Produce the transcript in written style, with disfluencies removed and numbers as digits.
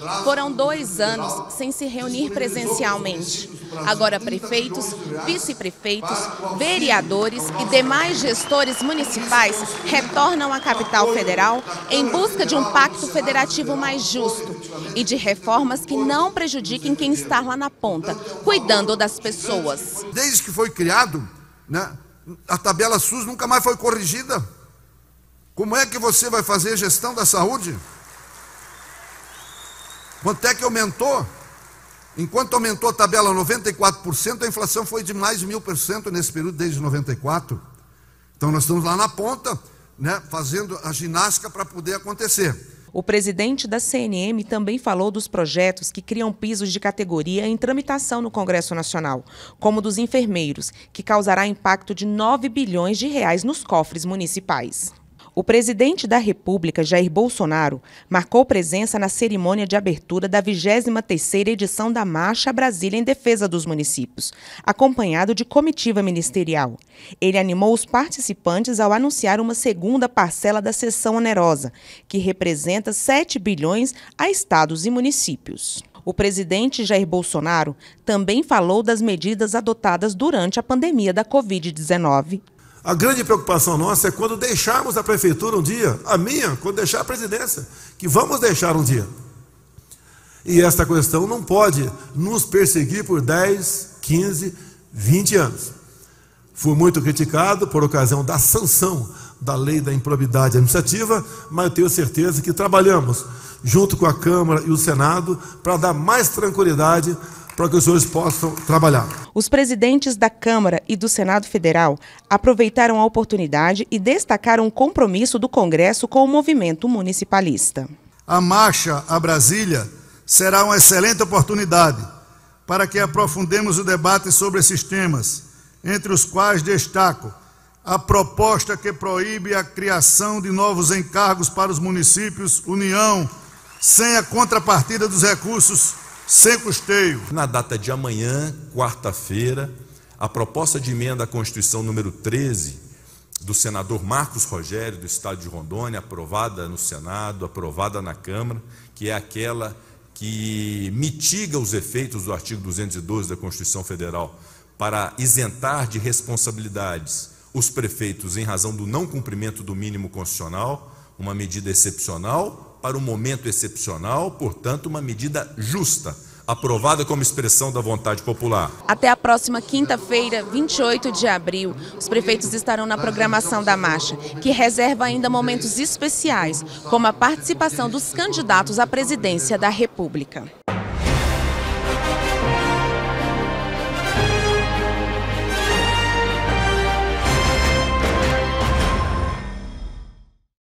Foram 2 anos sem se reunir presencialmente. Agora prefeitos, vice-prefeitos, vereadores e demais gestores municipais retornam à capital federal em busca de um pacto federativo mais justo e de reformas que não prejudiquem quem está lá na ponta, cuidando das pessoas. Desde que foi criado, né, a tabela SUS nunca mais foi corrigida. Como é que você vai fazer gestão da saúde? Quanto é que aumentou? Enquanto aumentou a tabela 94%, a inflação foi de mais de 1000% nesse período, desde 94. Então nós estamos lá na ponta, né, fazendo a ginástica para poder acontecer. O presidente da CNM também falou dos projetos que criam pisos de categoria em tramitação no Congresso Nacional, como dos enfermeiros, que causará impacto de 9 bilhões de reais nos cofres municipais. O presidente da República, Jair Bolsonaro, marcou presença na cerimônia de abertura da 23ª edição da Marcha Brasília em Defesa dos Municípios, acompanhado de comitiva ministerial. Ele animou os participantes ao anunciar uma segunda parcela da cessão onerosa, que representa 7 bilhões a estados e municípios. O presidente Jair Bolsonaro também falou das medidas adotadas durante a pandemia da Covid-19. A grande preocupação nossa é quando deixarmos a prefeitura um dia, a minha, quando deixar a presidência, que vamos deixar um dia. E esta questão não pode nos perseguir por 10, 15, 20 anos. Fui muito criticado por ocasião da sanção da lei da improbidade administrativa, mas eu tenho certeza que trabalhamos junto com a Câmara e o Senado para dar mais tranquilidade para que os senhores possam trabalhar. Os presidentes da Câmara e do Senado Federal aproveitaram a oportunidade e destacaram o compromisso do Congresso com o movimento municipalista. A marcha a Brasília será uma excelente oportunidade para que aprofundemos o debate sobre esses temas, entre os quais destaco a proposta que proíbe a criação de novos encargos para os municípios, União, sem a contrapartida dos recursos, sem custeio. Na data de amanhã, quarta-feira, a proposta de emenda à Constituição número 13 do senador Marcos Rogério, do estado de Rondônia, aprovada no Senado, aprovada na Câmara, que é aquela que mitiga os efeitos do artigo 212 da Constituição Federal para isentar de responsabilidades os prefeitos em razão do não cumprimento do mínimo constitucional, uma medida excepcional, para um momento excepcional, portanto, uma medida justa, aprovada como expressão da vontade popular. Até a próxima quinta-feira, 28 de abril, os prefeitos estarão na programação da marcha, que reserva ainda momentos especiais, como a participação dos candidatos à presidência da República.